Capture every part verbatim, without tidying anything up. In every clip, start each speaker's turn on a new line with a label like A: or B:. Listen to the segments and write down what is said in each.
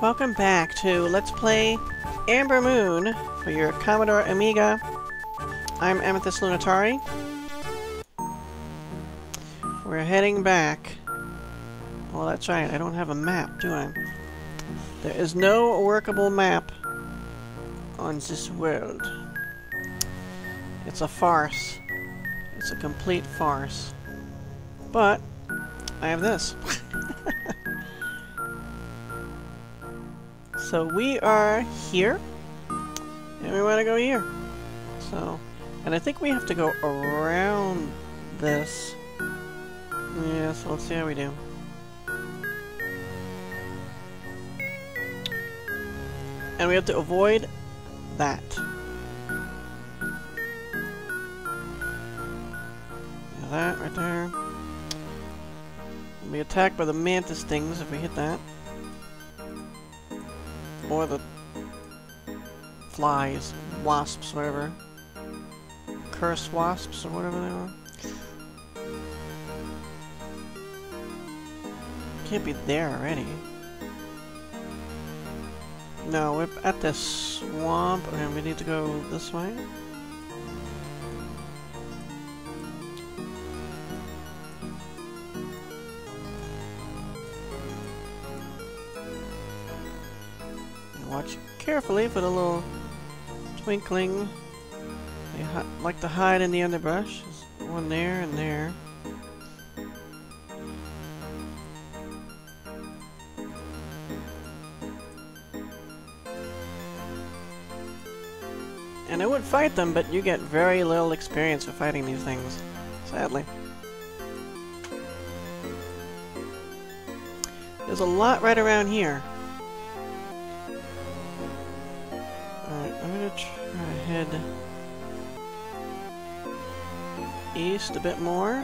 A: Welcome back to Let's Play Ambermoon for your Commodore Amiga. I'm Amethyst Lunatari. We're heading back. Well, that's right, I don't have a map, do I? There is no workable map on this world. It's a farce. It's a complete farce. But I have this. So we are here, and we want to go here. So, and I think we have to go around this. Yeah, so let's see how we do. And we have to avoid that. Yeah, that right there. We'll be attacked by the mantis things if we hit that. Or the flies, wasps, whatever. Curse wasps, or whatever they are. Can't be there already. No, we're at this swamp, and we need to go this way. Watch carefully for the little twinkling. They hi like to hide in the underbrush. There's one there and there. And I would fight them, but you get very little experience for fighting these things, sadly. There's a lot right around here. I'm gonna try to head east a bit more.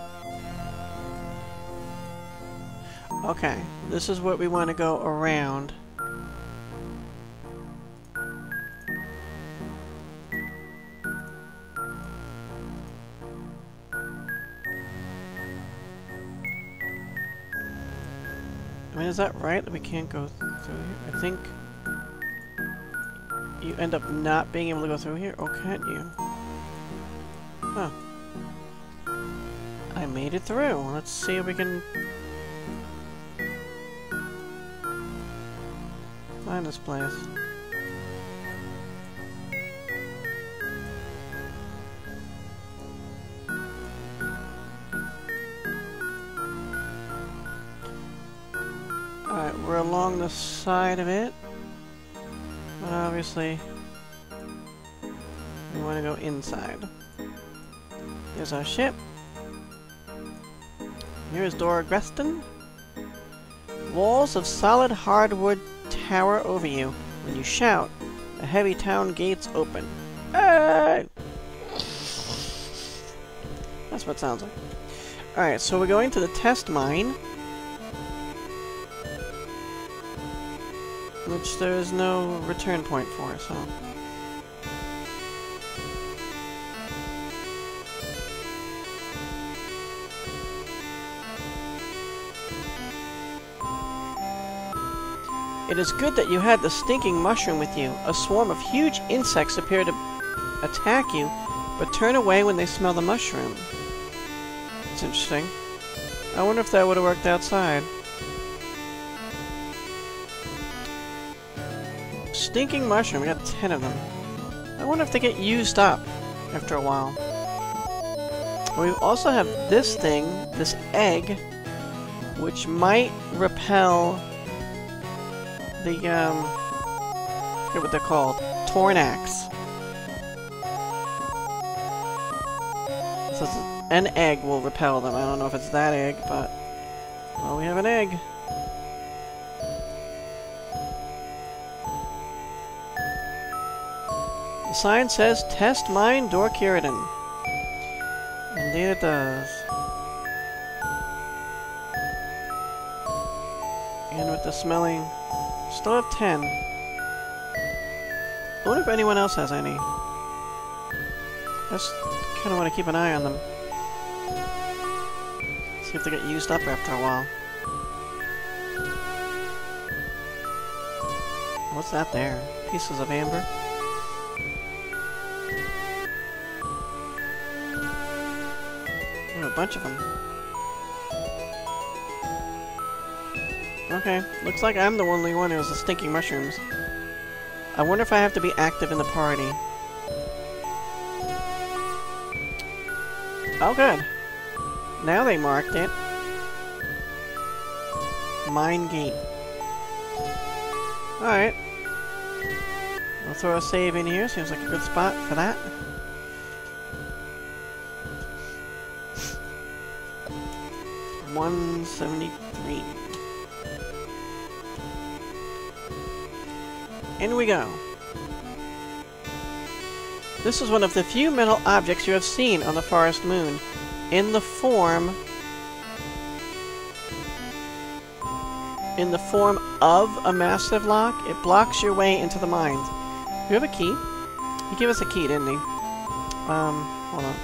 A: Okay, this is what we want to go around. I mean, is that right that we can't go through here? I think you end up not being able to go through here? Oh, can't you? Huh. I made it through. Let's see if we can find this place. Alright, we're along the side of it. But obviously, we want to go inside. Here's our ship. Here's Dora Greston. Walls of solid hardwood tower over you. When you shout, the heavy town gates open. Hey! That's what it sounds like. Alright, so we're going to the test mine. Which there is no return point for, so... It is good that you had the stinking mushroom with you. A swarm of huge insects appear to attack you, but turn away when they smell the mushroom. That's interesting. I wonder if that would have worked outside. Stinking mushroom, we got ten of them. I wonder if they get used up after a while. We also have this thing, this egg, which might repel the, um, I forget what they're called, Tornaks. So an egg will repel them. I don't know if it's that egg, but, well, we have an egg. The sign says, Test Mine Dorkiridan. Indeed it does. And with the smelling, still have ten. I wonder if anyone else has any. I just kind of want to keep an eye on them. See if they get used up after a while. What's that there? Pieces of amber? Oh, a bunch of them. Okay, looks like I'm the only one who has the stinking mushrooms. I wonder if I have to be active in the party. Oh, good. Now they marked it. Mine gate. Alright. I'll throw a save in here. Seems like a good spot for that. one seventy-three. In we go. This is one of the few metal objects you have seen on the forest moon. In the form... In the form of a massive lock, it blocks your way into the mines. Do you have a key? He gave us a key, didn't he? Um, hold on.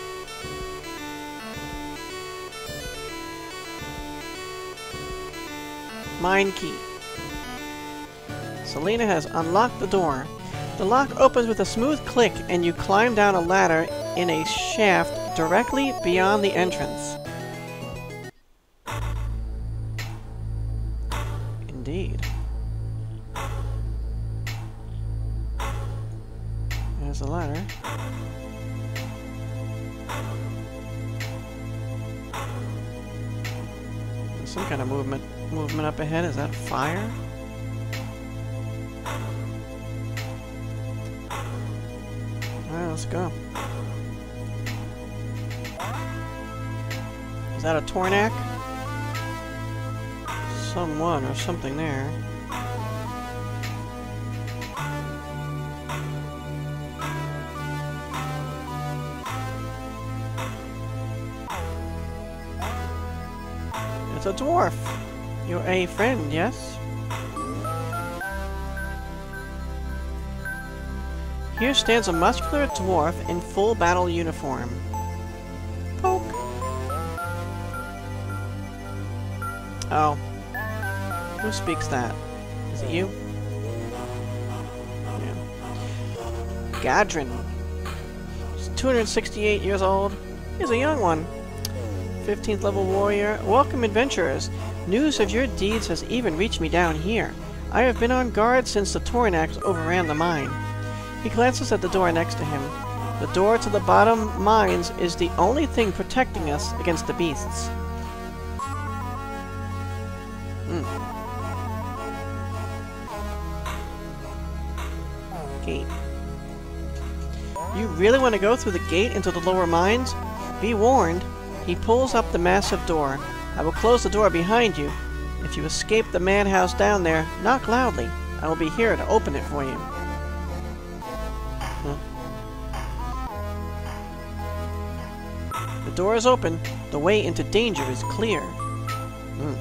A: Mine key. Selena has unlocked the door. The lock opens with a smooth click and you climb down a ladder in a shaft directly beyond the entrance. Indeed. There's the ladder. There's some kind of movement movement up ahead. Is that fire? Alright, let's go. Is that a Tornak? Someone or something there. It's a dwarf. You're a friend, yes? Here stands a muscular dwarf in full battle uniform. Poke. Oh. Who speaks that? Is it you? Yeah. Gadrin. He's two hundred sixty-eight years old. He's a young one. fifteenth level warrior. Welcome, adventurers. News of your deeds has even reached me down here. I have been on guard since the Tornaks overran the mine. He glances at the door next to him. The door to the bottom mines is the only thing protecting us against the beasts. Hmm. Gate. You really want to go through the gate into the lower mines? Be warned. He pulls up the massive door. I will close the door behind you. If you escape the madhouse down there, knock loudly. I will be here to open it for you. Huh. The door is open. The way into danger is clear. Hmm.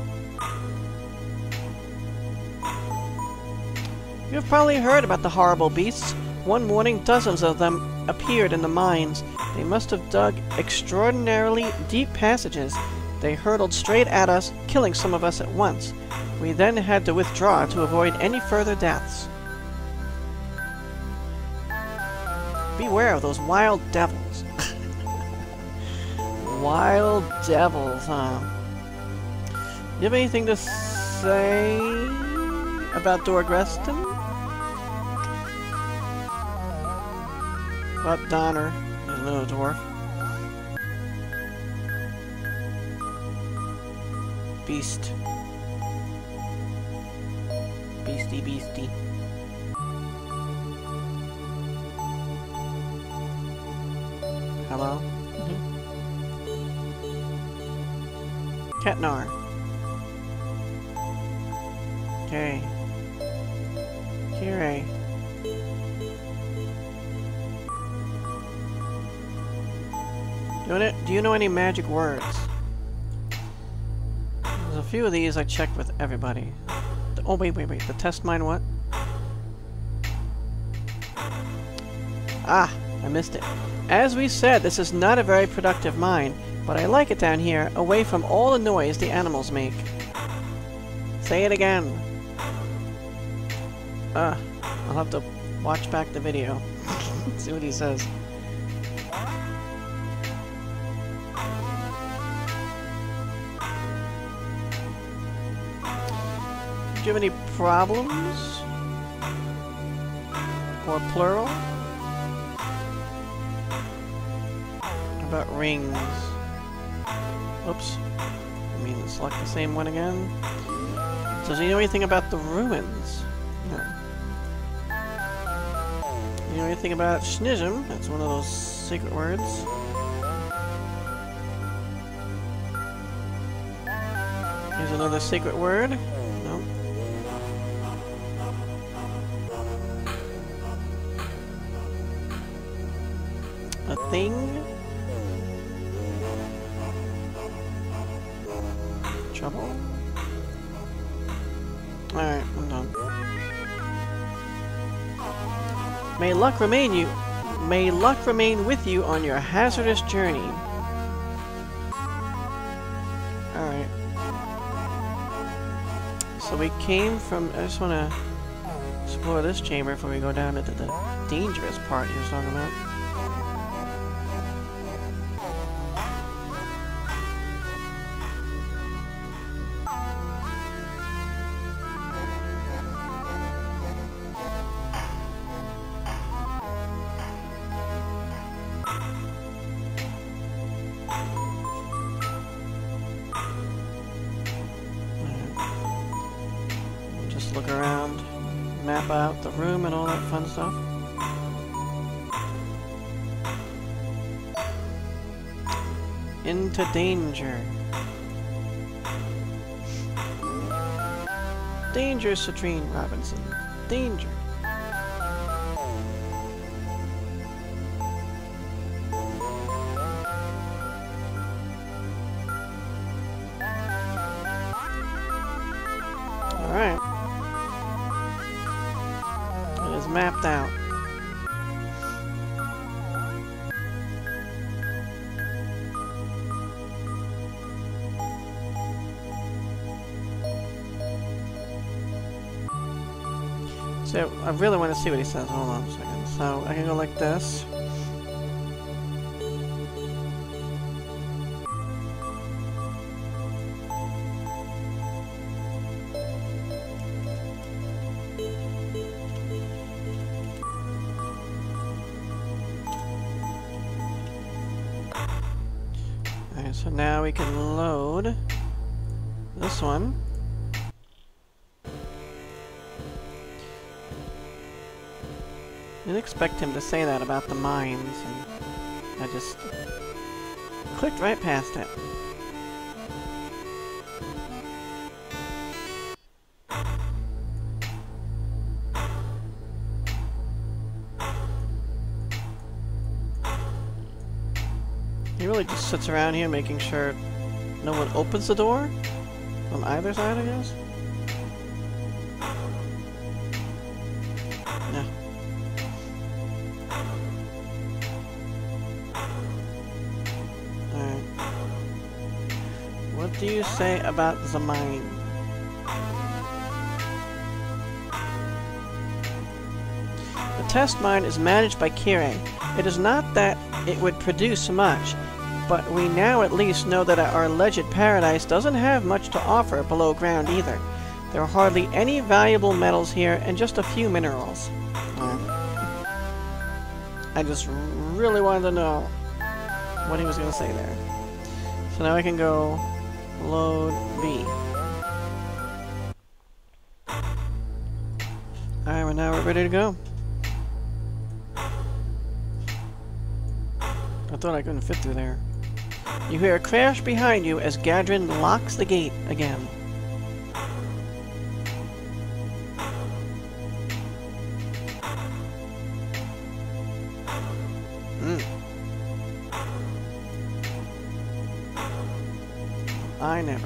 A: You have probably heard about the horrible beasts. One morning, dozens of them appeared in the mines. They must have dug extraordinarily deep passages. They hurtled straight at us, killing some of us at once. We then had to withdraw to avoid any further deaths. Beware of those wild devils. Wild devils, huh? You have anything to say about Dorgreston? About Donner, the little dwarf. Beast. Beastie, beastie. Hello? Mm-hmm. Ketnar. Okay. Kire. Do you, do you know any magic words? There's a few of these I checked with everybody. The, oh, wait, wait, wait. The test mine what? Ah, I missed it. As we said, this is not a very productive mine, but I like it down here, away from all the noise the animals make. Say it again. Ah, I'll have to watch back the video. See what he says. Do you have any problems? Or plural? How about rings? Oops. I mean, select the same one again. Does he know anything about the ruins? No. You know anything about Schism? That's one of those secret words. Here's another secret word. No. A thing? Trouble? Alright, I'm done. May luck remain you. May luck remain with you on your hazardous journey. Alright. So we came from... I just want to explore this chamber before we go down into the dangerous part you were talking about. Look around, map out the room and all that fun stuff. Into danger. Danger, Citrine Robinson. Danger. Alright. Mapped out. So I really want to see what he says. Hold on a second. So I can go like this. So now we can load this one. Didn't expect him to say that about the mines, and I just clicked right past it. He really just sits around here making sure no one opens the door from either side, I guess. Yeah. Alright. What do you say about the mine? The test mine is managed by Kire. It is not that it would produce much, but we now at least know that our alleged paradise doesn't have much to offer below ground either. There are hardly any valuable metals here and just a few minerals. Uh, I just really wanted to know what he was going to say there. So now I can go load B. Alright, well now we're ready to go. I thought I couldn't fit through there. You hear a crash behind you as Gadrin locks the gate again. Hmm. I never.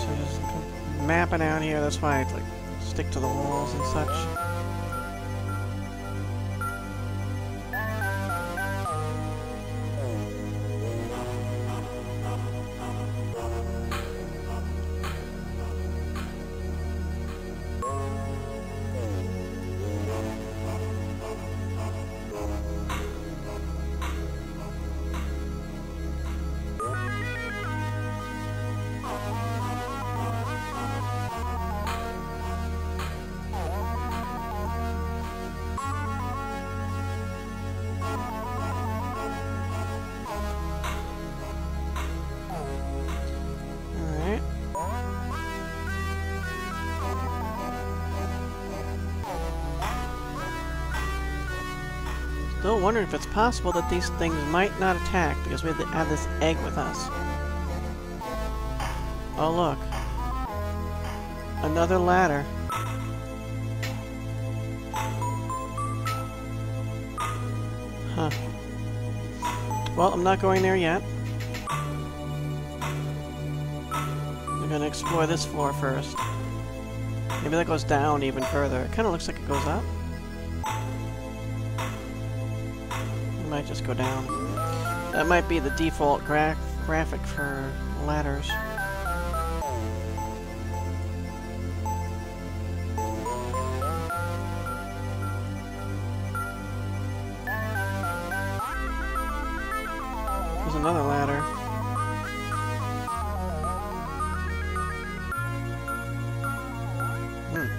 A: so just mapping out here. That's why I like stick to the walls and such. Still wondering if it's possible that these things might not attack because we have this egg with us. Oh look. Another ladder. Huh. Well, I'm not going there yet. I'm gonna explore this floor first. Maybe that goes down even further. It kinda looks like it goes up. Might just go down. That might be the default gra graphic for ladders. There's another ladder. Hmm.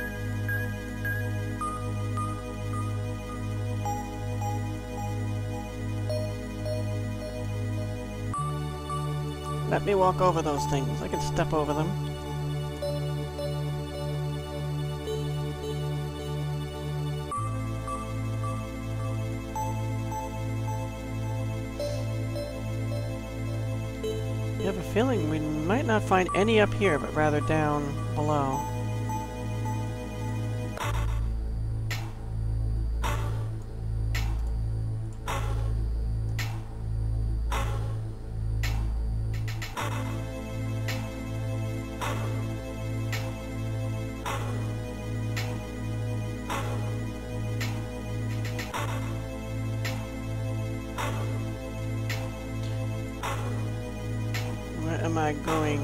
A: Let me walk over those things. I can step over them. I have a feeling we might not find any up here, but rather down below. Where am I going?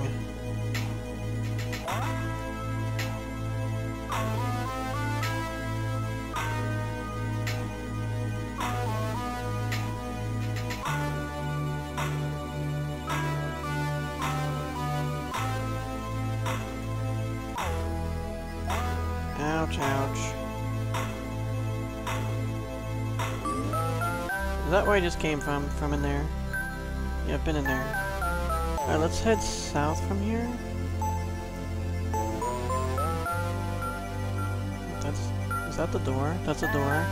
A: Ouch, ouch. Is that where I just came from? From in there? Yeah, I've been in there. Alright, let's head south from here. That's... is that the door? That's a door.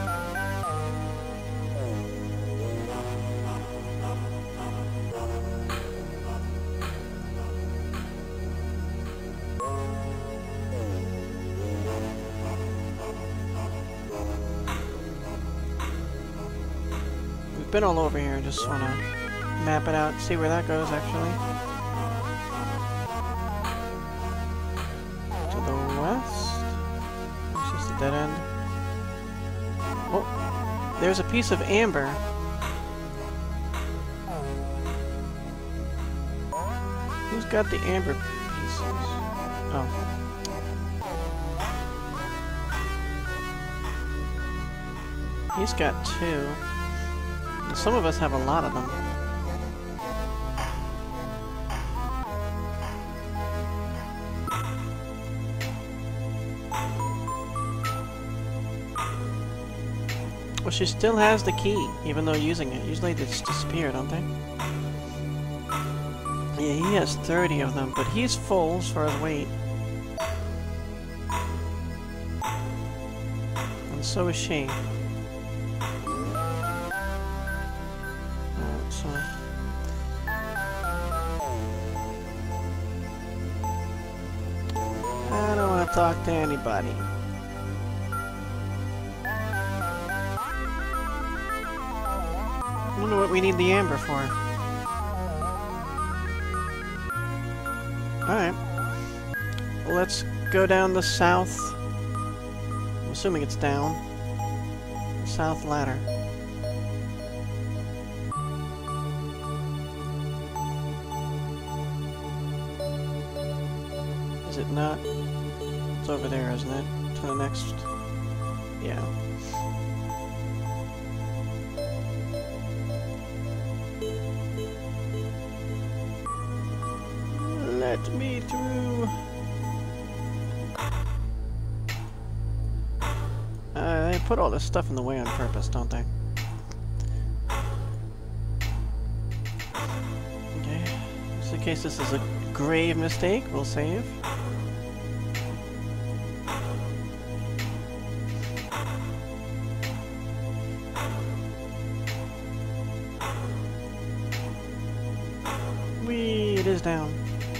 A: We've been all over here, just wanna map it out, see where that goes actually. To the west? It's just a dead end. Oh, there's a piece of amber. Who's got the amber pieces? Oh. He's got two. Some of us have a lot of them. Well, she still has the key, even though using it. Usually they just disappear, don't they? Yeah, he has thirty of them, but he's full as far as weight. And so is she. So. I don't want to talk to anybody. I wonder what we need the amber for. Alright. let's go down the south. I'm assuming it's down. The south ladder. Is it not? It's over there, isn't it? To the next... Yeah. Let me through. Uh, they put all this stuff in the way on purpose, don't they? Okay. Just in case this is a grave mistake, we'll save. Whee! It is down.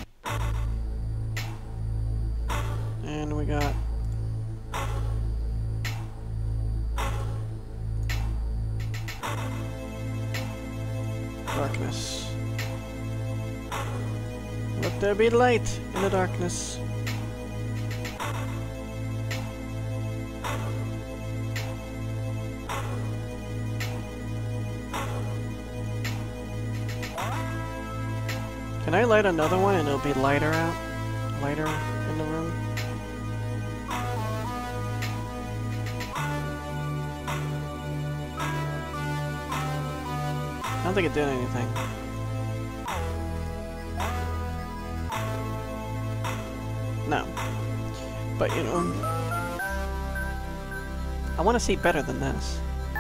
A: And we got darkness. Let there be light in the darkness. Can I light another one and it'll be lighter out? Lighter in the room? I don't think it did anything. No. But, you know... I want to see better than this.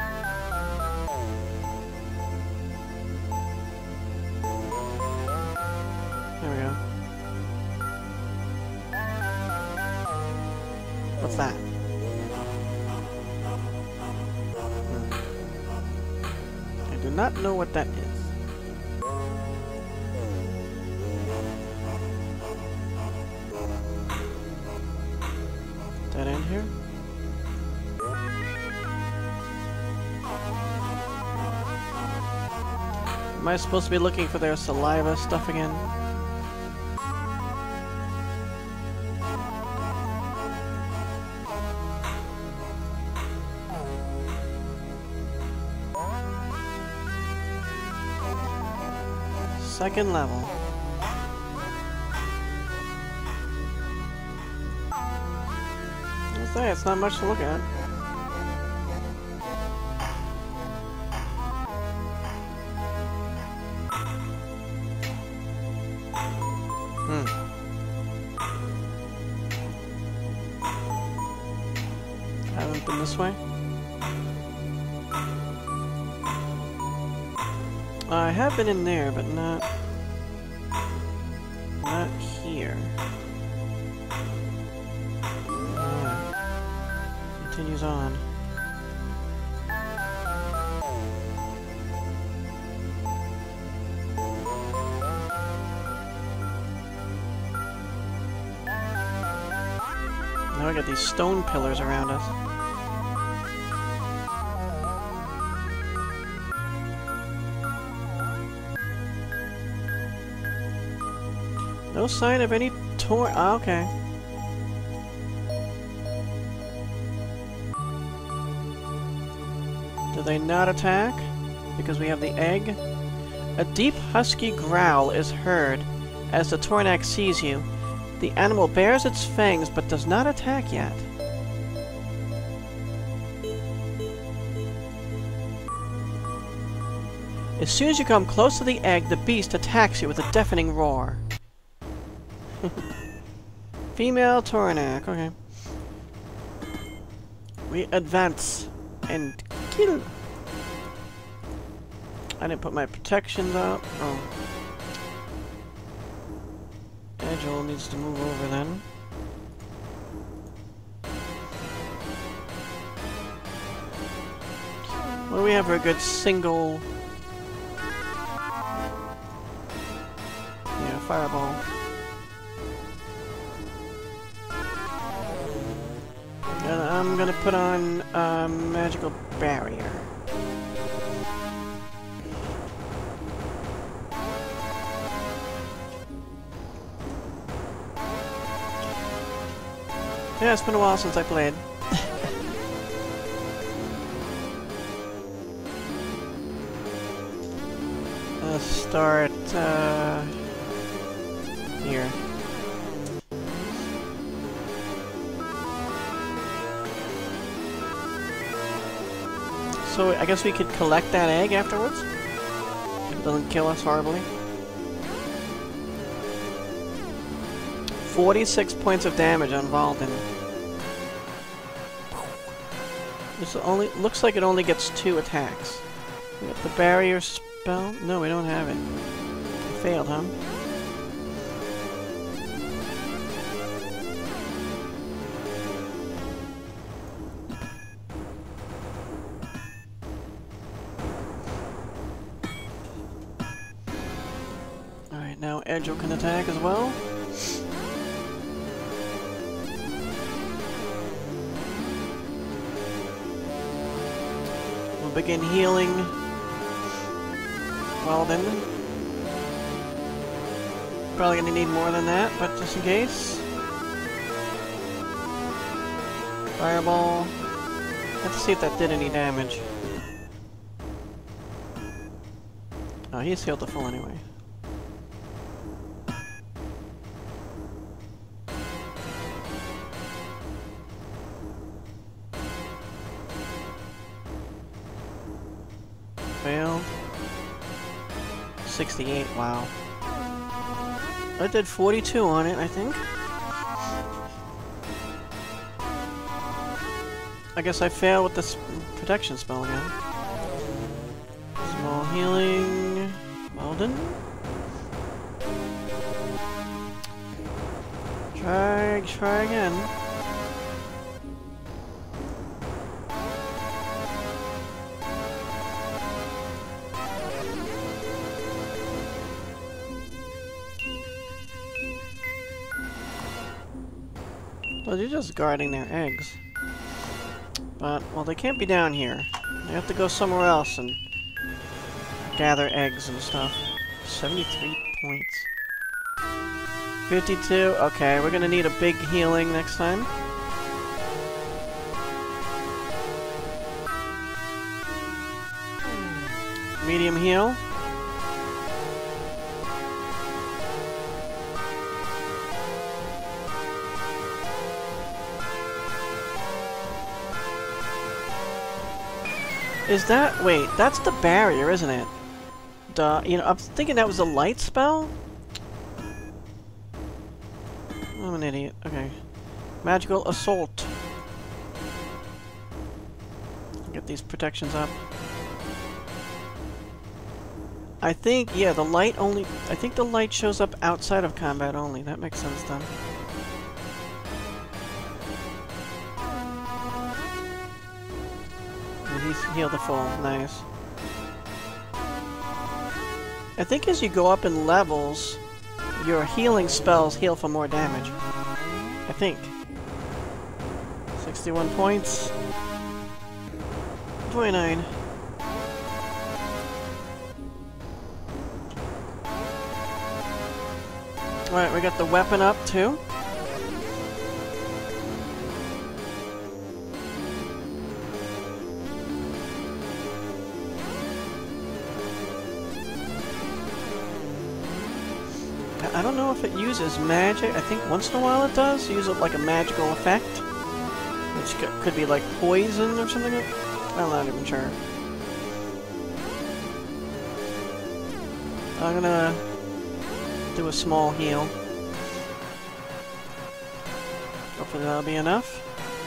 A: There we go. What's that? I do not know what that is. That in here? Am I supposed to be looking for their saliva stuff again? Second level. I'll say it's not much to look at. Hmm. I haven't been this way. I have been in there, but not... not here. Uh, continues on. Now I got these stone pillars around us. No sign of any tor- ah, okay. Do they not attack? Because we have the egg? A deep husky growl is heard as the Tornak sees you. The animal bares its fangs but does not attack yet. As soon as you come close to the egg, the beast attacks you with a deafening roar. Female Tornak, okay. We advance and kill. I didn't put my protections up. Oh. Agile needs to move over then. What do we have for a good single... Yeah, fireball. And I'm gonna put on a magical barrier. Yeah, it's been a while since I played. Let's start uh, here. So I guess we could collect that egg afterwards? It doesn't kill us horribly. forty-six points of damage on Valden. This only looks like it only gets two attacks. We got the barrier spell. No, we don't have it. It failed, huh? Alright, now Edgel can attack as well. We'll begin healing Valden. Probably gonna need more than that, but just in case. Fireball. Let's see if that did any damage. Oh, he's healed the full anyway. Failed. sixty-eight, wow. I did forty-two on it, I think. I guess I failed with this protection spell again. Small healing. Malden. Try, try again. Well, they're just guarding their eggs. But, well, they can't be down here. They have to go somewhere else and gather eggs and stuff. seventy-three points. fifty-two. Okay, we're gonna need a big healing next time. Medium heal. Is that... wait, that's the barrier, isn't it? Duh. You know, I'm thinking that was a light spell? I'm an idiot. Okay. Magical Assault. Get these protections up. I think, yeah, the light only... I think the light shows up outside of combat only. That makes sense then. He's healed the full. Nice. I think as you go up in levels, your healing spells heal for more damage. I think. sixty-one points. twenty-nine. Alright, we got the weapon up too. I don't know if it uses magic. I think once in a while it does. Use it like a magical effect. Which could be like poison or something. I'm not even sure. I'm gonna do a small heal. Hopefully that'll be enough.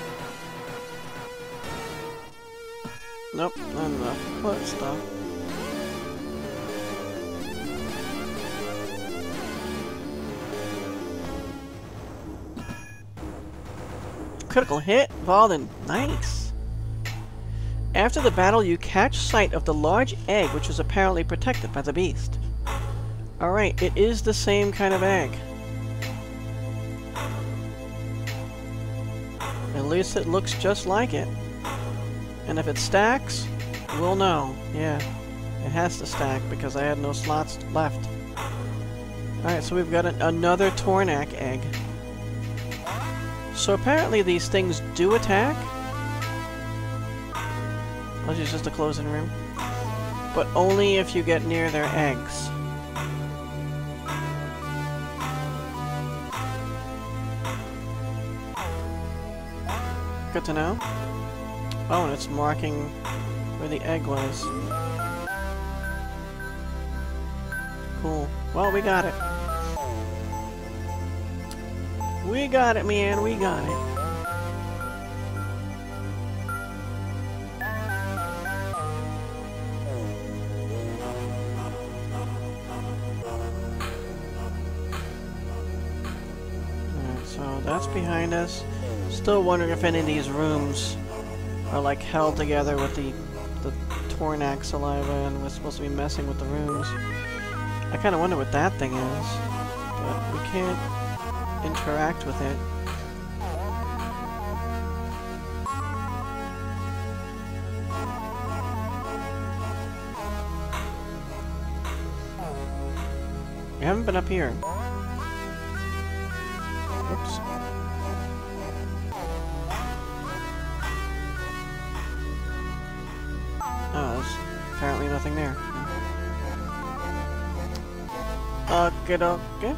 A: Nope, not enough. Close stuff. Critical hit, Valden. Nice. After the battle, you catch sight of the large egg, which was apparently protected by the beast. Alright, it is the same kind of egg. At least it looks just like it. And if it stacks, we'll know. Yeah, it has to stack because I had no slots left. Alright, so we've got an, another Tornak egg. So apparently these things do attack. Unless it's just a closing room. But only if you get near their eggs. Good to know. Oh, and it's marking where the egg was. Cool. Well, we got it. We got it, man. We got it. Alright, so that's behind us. Still wondering if any of these rooms are like held together with the the Tornaks saliva and we're supposed to be messing with the rooms. I kind of wonder what that thing is, but we can't interact with it. We haven't been up here. Oops. Oh, there's apparently nothing there. Okay, okay.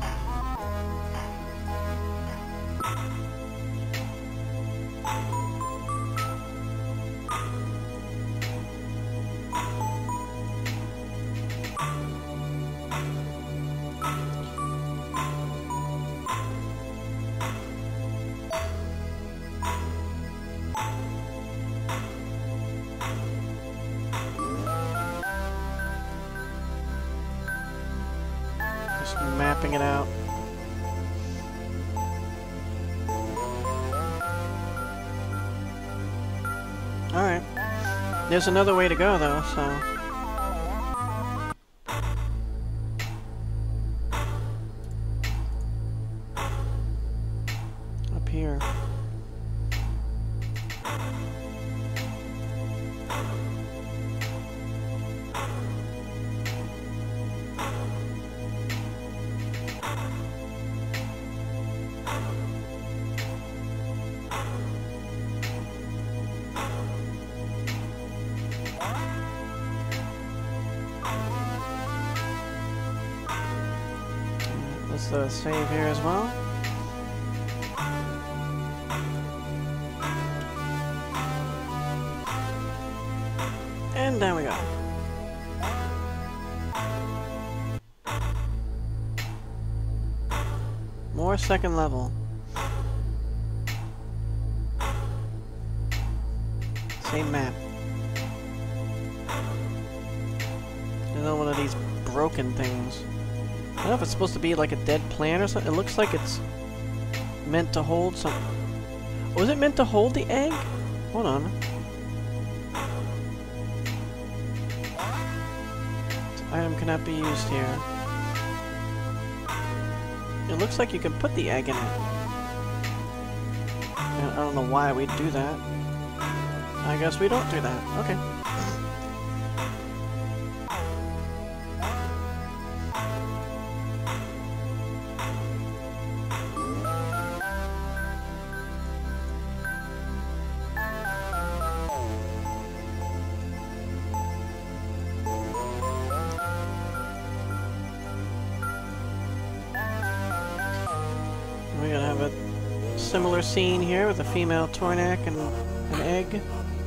A: Mapping it out. Alright. There's another way to go, though, so... Up here. Let's uh, save here as well. And down we go. More second level. Same map. Another one of these broken things. I don't know if it's supposed to be like a dead plant or something. It looks like it's meant to hold some... Was it meant to hold the egg? Hold on. This item cannot be used here. It looks like you can put the egg in it. And I don't know why we'd do that. I guess we don't do that. Okay. We're gonna have a similar scene here with a female Tornak and an egg.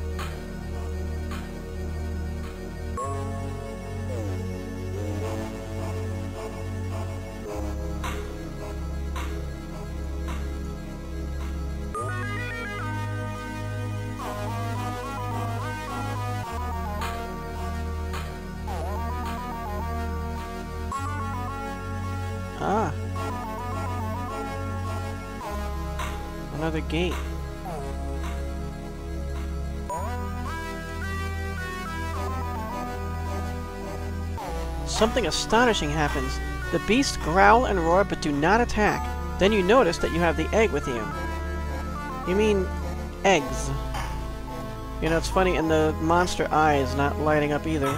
A: Ah. Another gate. Something astonishing happens. The beasts growl and roar but do not attack. Then you notice that you have the egg with you. You mean eggs. You know, it's funny, and the monster eye is not lighting up either.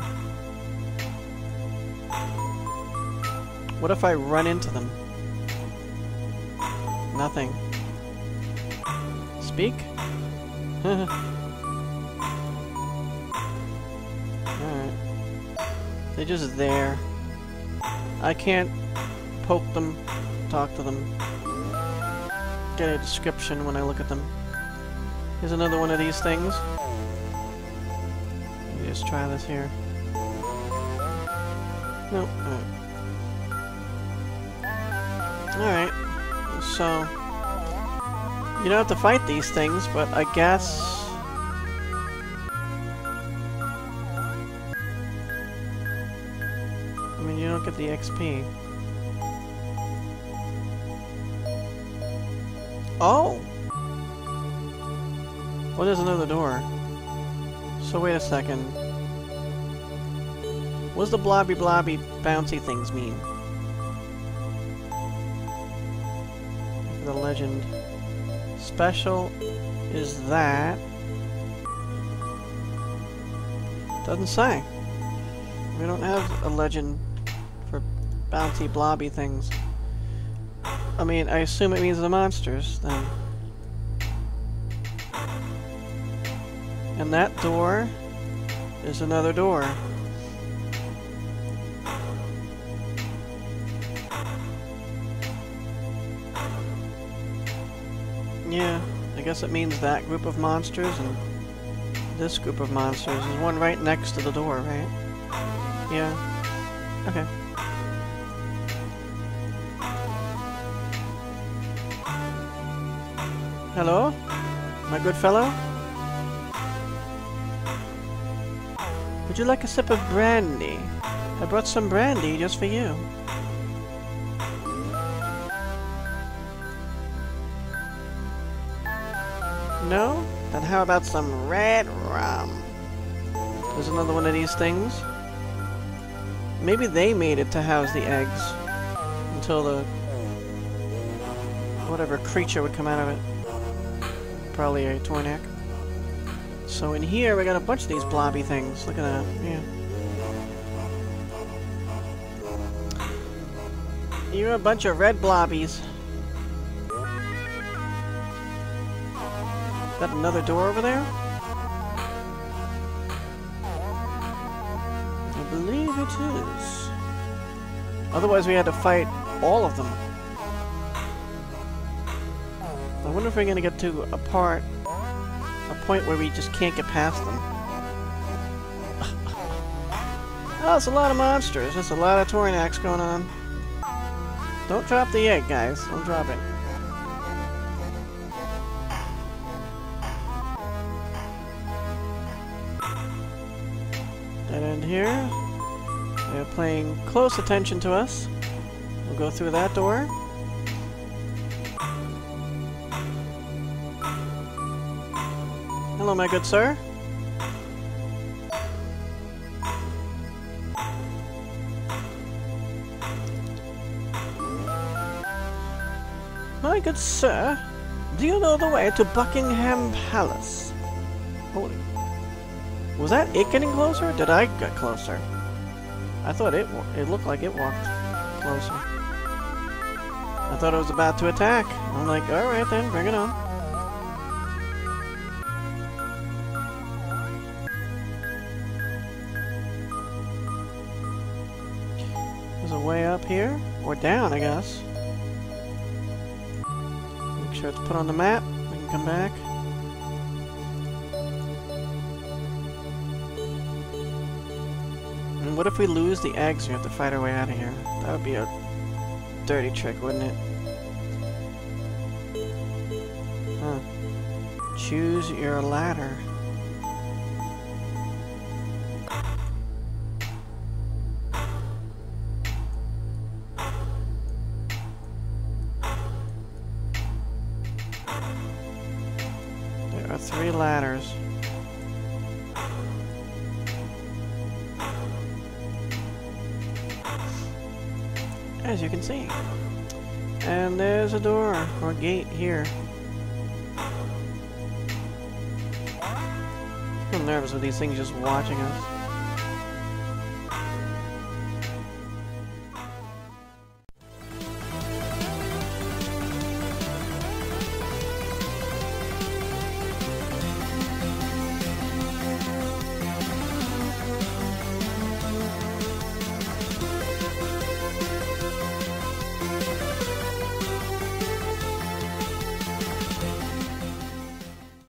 A: What if I run into them? Nothing. speak. Alright. They're just there. I can't poke them, talk to them, get a description when I look at them. Here's another one of these things. Let me just try this here. Nope. Alright. Alright. So, you don't have to fight these things, but I guess... I mean, you don't get the X P. Oh! Well, there's another door. So wait a second. What does the blobby blobby bouncy things mean? The legend. Special is that. Doesn't say. We don't have a legend for bouncy blobby things. I mean, I assume it means the monsters, then. And that door is another door. Yeah, I guess it means that group of monsters and this group of monsters. There's one right next to the door, right? Yeah. Okay. Hello? My good fellow? Would you like a sip of brandy? I brought some brandy just for you. No? Then how about some red rum? There's another one of these things. Maybe they made it to house the eggs until the whatever creature would come out of it. Probably a Tornak. So in here we got a bunch of these blobby things. Look at that. Yeah. You're a bunch of red blobbies. Got another door over there? I believe it is. Otherwise we had to fight all of them. I wonder if we're gonna get to a part, a point where we just can't get past them. Oh, it's a lot of monsters. There's a lot of Tornaks going on. Don't drop the egg, guys. Don't drop it. Dead end here. They're paying close attention to us. We'll go through that door. Hello, my good sir. My good sir, do you know the way to Buckingham Palace? Holy... Was that it getting closer, or did I get closer? I thought it it looked like it walked closer. I thought it was about to attack. I'm like, alright then, bring it on. There's a way up here, or down, I guess. Make sure it's put on the map. We can come back. And what if we lose the eggs and we have to fight our way out of here? That would be a dirty trick, wouldn't it? Huh. Choose your ladder. There are three ladders. As you can see. And there's a door, or gate here. I'm nervous with these things just watching us.